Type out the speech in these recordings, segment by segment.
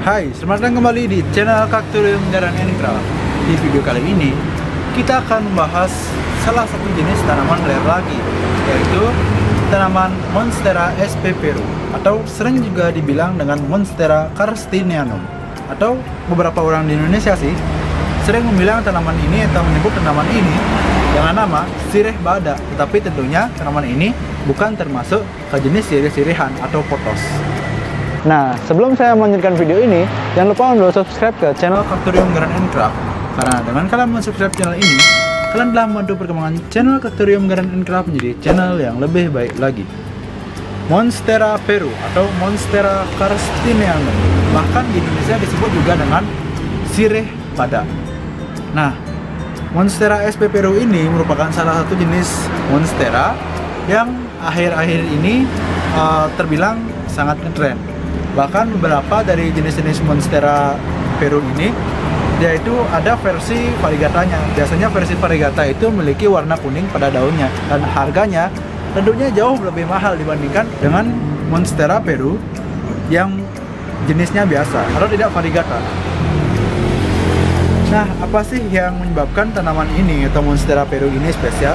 Hai, selamat datang kembali di channel Kaktorium Garden & Craft. Di video kali ini, kita akan membahas salah satu jenis tanaman rare lagi, yaitu tanaman Monstera sp. Peru, atau sering juga dibilang dengan Monstera Karstinianum. Atau beberapa orang di Indonesia sih sering membilang tanaman ini atau menyebut tanaman ini dengan nama sirih bada, tetapi tentunya tanaman ini bukan termasuk ke jenis sirih-sirihan atau potos. Nah, sebelum saya melanjutkan video ini, jangan lupa untuk subscribe ke channel Kaktorium Garden & Craft, karena dengan kalian subscribe channel ini, kalian telah membantu perkembangan channel Kaktorium Garden & Craft menjadi channel yang lebih baik lagi. Monstera Peru atau Monstera Karstinianum, bahkan di Indonesia disebut juga dengan sirih bada. Nah, Monstera sp. Peru ini merupakan salah satu jenis monstera yang akhir-akhir ini terbilang sangat ngetren. Bahkan beberapa dari jenis-jenis Monstera Peru ini, yaitu ada versi variegatanya. Biasanya versi variegata itu memiliki warna kuning pada daunnya, dan harganya tentunya jauh lebih mahal dibandingkan dengan Monstera Peru yang jenisnya biasa atau tidak variegata. Nah, apa sih yang menyebabkan tanaman ini atau Monstera Peru ini spesial?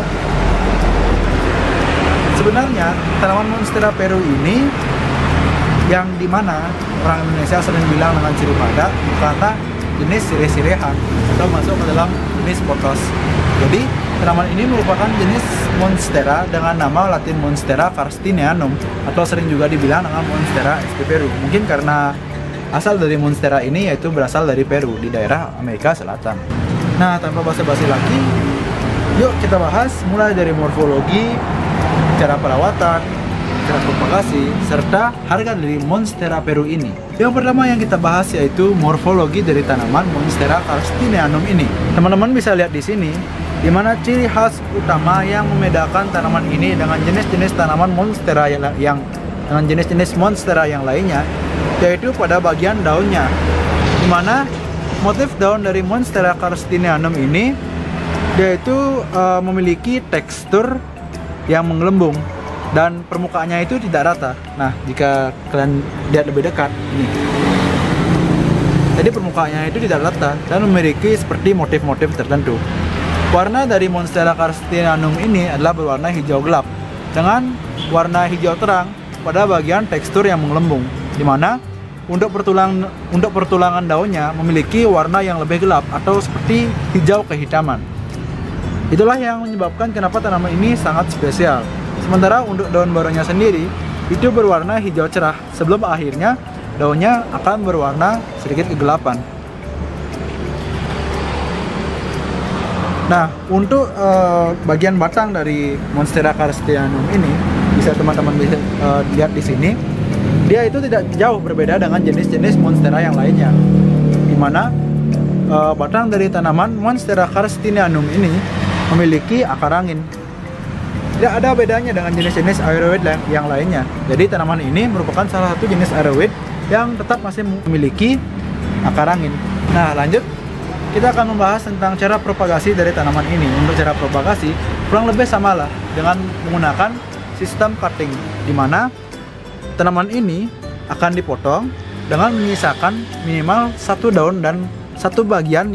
Sebenarnya tanaman Monstera Peru ini yang dimana orang Indonesia sering bilang dengan sirih bada karena jenis sirih-sirihan atau masuk ke dalam jenis potos. Jadi tanaman ini merupakan jenis monstera dengan nama Latin Monstera Karstinianum, atau sering juga dibilang dengan Monstera sp. Peru. Mungkin karena asal dari monstera ini yaitu berasal dari Peru di daerah Amerika Selatan. Nah, tanpa basa-basi lagi, yuk kita bahas mulai dari morfologi, cara perawatan, cara propagasi, serta harga dari Monstera Peru ini. Yang pertama yang kita bahas yaitu morfologi dari tanaman Monstera Karstinianum ini. Teman-teman bisa lihat di sini, di mana ciri khas utama yang membedakan tanaman ini dengan jenis-jenis tanaman monstera yang dengan jenis-jenis monstera yang lainnya, yaitu pada bagian daunnya, di mana motif daun dari Monstera Karstinianum ini yaitu memiliki tekstur yang menggelembung dan permukaannya itu tidak rata. Nah, jika kalian lihat lebih dekat ini, jadi permukaannya itu tidak rata dan memiliki seperti motif-motif tertentu. Warna dari Monstera Karstinianum ini adalah berwarna hijau gelap dengan warna hijau terang pada bagian tekstur yang menggelembung, di mana untuk pertulangan daunnya memiliki warna yang lebih gelap atau seperti hijau kehitaman. Itulah yang menyebabkan kenapa tanaman ini sangat spesial. Sementara untuk daun barunya sendiri itu berwarna hijau cerah, sebelum akhirnya daunnya akan berwarna sedikit kegelapan. Nah, untuk bagian batang dari Monstera Karstinianum ini bisa teman-teman bisa lihat di sini, dia itu tidak jauh berbeda dengan jenis-jenis monstera yang lainnya, di mana batang dari tanaman Monstera Karstinianum ini memiliki akar angin. Tidak ada bedanya dengan jenis-jenis aeroid yang lainnya. Jadi tanaman ini merupakan salah satu jenis aeroid yang tetap masih memiliki akar angin. Nah, lanjut kita akan membahas tentang cara propagasi dari tanaman ini. Untuk cara propagasi kurang lebih samalah dengan menggunakan sistem cutting, di mana tanaman ini akan dipotong dengan menyisakan minimal satu daun dan satu bagian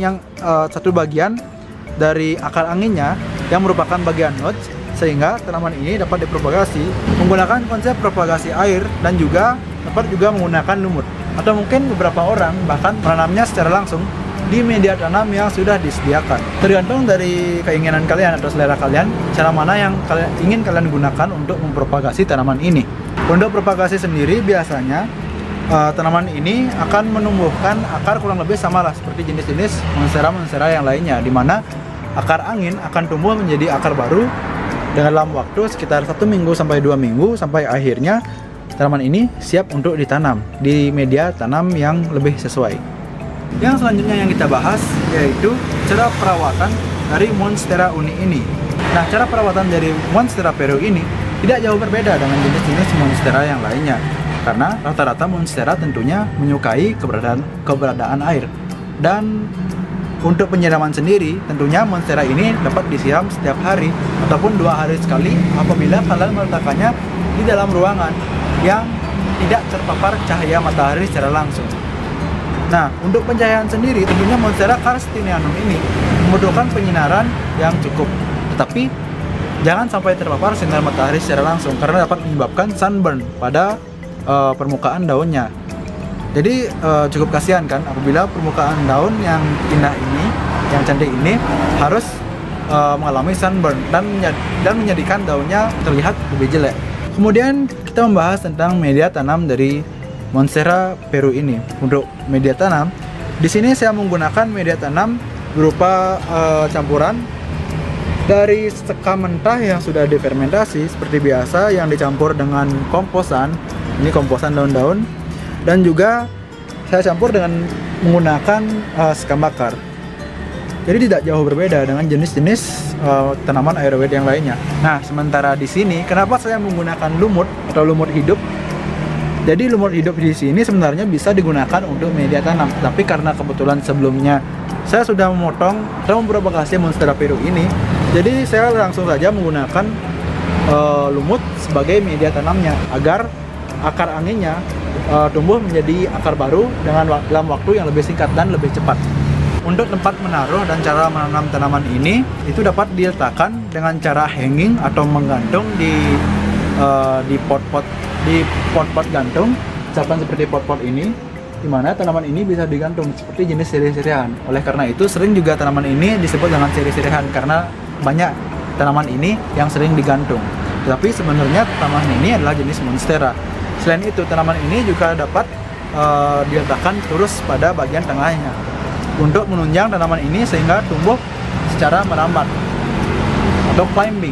dari akar anginnya yang merupakan bagian nodes, sehingga tanaman ini dapat dipropagasi menggunakan konsep propagasi air dan juga dapat juga menggunakan lumut, atau mungkin beberapa orang bahkan menanamnya secara langsung di media tanam yang sudah disediakan. Tergantung dari keinginan kalian atau selera kalian, cara mana yang ingin kalian gunakan untuk mempropagasi tanaman ini. Untuk propagasi sendiri biasanya tanaman ini akan menumbuhkan akar kurang lebih samalah seperti jenis-jenis monstera-monstera yang lainnya, di mana akar angin akan tumbuh menjadi akar baru dalam waktu sekitar 1 minggu sampai 2 minggu, sampai akhirnya tanaman ini siap untuk ditanam di media tanam yang lebih sesuai. Yang selanjutnya yang kita bahas yaitu cara perawatan dari Monstera uni ini. Nah, cara perawatan dari Monstera Peru ini tidak jauh berbeda dengan jenis-jenis monstera yang lainnya, karena rata-rata monstera tentunya menyukai keberadaan air. Dan untuk penyiraman sendiri, tentunya monstera ini dapat disiram setiap hari ataupun 2 hari sekali apabila kalian meletakkannya di dalam ruangan yang tidak terpapar cahaya matahari secara langsung. Nah, untuk pencahayaan sendiri, tentunya Monstera karstinianum ini membutuhkan penyinaran yang cukup. Tetapi, jangan sampai terpapar sinar matahari secara langsung, karena dapat menyebabkan sunburn pada permukaan daunnya. Jadi, cukup kasihan kan, apabila permukaan daun yang indah ini, yang cantik ini, harus mengalami sunburn dan menjadikan daunnya terlihat lebih jelek. Kemudian, kita membahas tentang media tanam dari Monstera Peru ini. Untuk media tanam, di sini saya menggunakan media tanam berupa campuran dari sekam mentah yang sudah difermentasi seperti biasa, yang dicampur dengan komposan. Ini komposan daun-daun, dan juga saya campur dengan menggunakan sekam bakar. Jadi tidak jauh berbeda dengan jenis-jenis tanaman aeroid yang lainnya. Nah, sementara di sini kenapa saya menggunakan lumut atau lumut hidup? Jadi lumut hidup di sini sebenarnya bisa digunakan untuk media tanam, tapi karena kebetulan sebelumnya saya sudah memotong atau mempropagasi Monstera Peru ini, jadi saya langsung saja menggunakan lumut sebagai media tanamnya agar akar anginnya tumbuh menjadi akar baru dalam waktu yang lebih singkat dan lebih cepat. Untuk tempat menaruh dan cara menanam tanaman ini itu dapat diletakkan dengan cara hanging atau menggantung di pot-pot gantung, misalkan seperti pot-pot ini, di mana tanaman ini bisa digantung seperti jenis sirih-sirihan. Oleh karena itu sering juga tanaman ini disebut dengan sirih-sirihan karena banyak tanaman ini yang sering digantung. Tetapi sebenarnya tanaman ini adalah jenis Monstera. Selain itu, tanaman ini juga dapat diletakkan terus pada bagian tengahnya untuk menunjang tanaman ini sehingga tumbuh secara merambat atau climbing.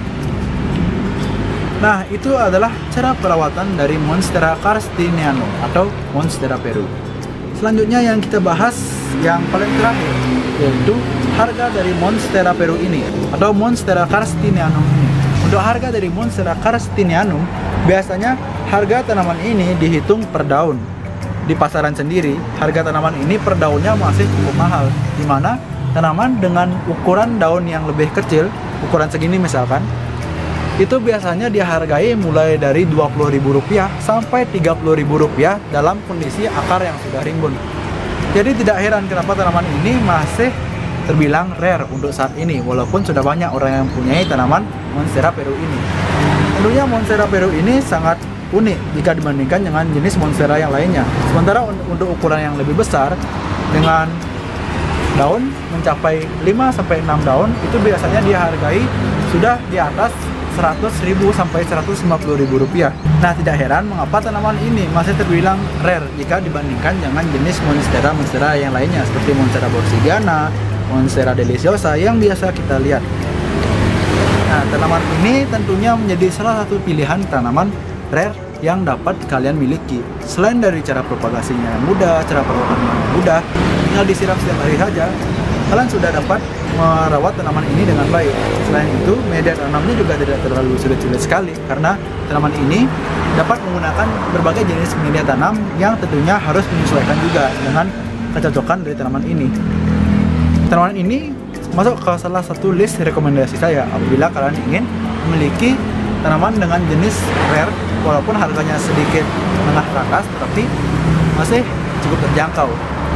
Nah, itu adalah cara perawatan dari Monstera karstinianum atau Monstera Peru. Selanjutnya yang kita bahas yang paling terakhir, yaitu harga dari Monstera Peru ini atau Monstera karstinianum ini. Untuk harga dari Monstera karstinianum, biasanya harga tanaman ini dihitung per daun. Di pasaran sendiri, harga tanaman ini per daunnya masih cukup mahal, di mana tanaman dengan ukuran daun yang lebih kecil, ukuran segini misalkan, itu biasanya dihargai mulai dari Rp20.000 sampai Rp30.000 dalam kondisi akar yang sudah rimbun. Jadi tidak heran kenapa tanaman ini masih terbilang rare untuk saat ini, walaupun sudah banyak orang yang mempunyai tanaman Monstera Peru ini. Tentunya Monstera Peru ini sangat unik jika dibandingkan dengan jenis Monstera yang lainnya. Sementara untuk ukuran yang lebih besar, dengan daun mencapai 5-6 daun, itu biasanya dihargai sudah di atas Rp100.000 sampai Rp150.000. Nah, tidak heran mengapa tanaman ini masih terbilang rare jika dibandingkan dengan jenis Monstera yang lainnya seperti Monstera borsigiana, Monstera deliciosa yang biasa kita lihat. Nah, tanaman ini tentunya menjadi salah satu pilihan tanaman rare yang dapat kalian miliki. Selain dari cara propagasinya yang mudah, cara perawatannya yang mudah, tinggal disiram setiap hari saja, kalian sudah dapat merawat tanaman ini dengan baik. Selain itu, media tanamnya juga tidak terlalu sulit-sulit sekali, karena tanaman ini dapat menggunakan berbagai jenis media tanam yang tentunya harus menyesuaikan juga dengan kecocokan dari tanaman ini. Tanaman ini masuk ke salah satu list rekomendasi saya apabila kalian ingin memiliki tanaman dengan jenis rare, walaupun harganya sedikit menengah ke atas, tetapi masih cukup terjangkau.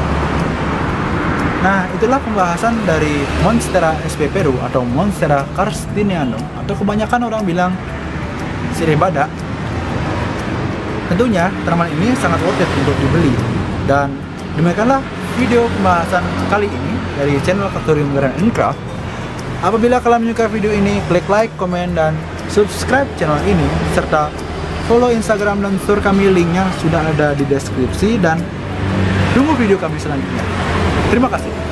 Nah, itulah pembahasan dari Monstera sp Peru atau Monstera karstinianum, atau kebanyakan orang bilang sirih badak. Tentunya tanaman ini sangat worth it untuk dibeli. Dan demikianlah video pembahasan kali ini dari channel Faktorium Garden & Craft. Apabila kalian menyukai video ini, klik like, komen, dan subscribe channel ini, serta follow Instagram dan store kami, linknya sudah ada di deskripsi, dan tunggu video kami selanjutnya. Terima kasih.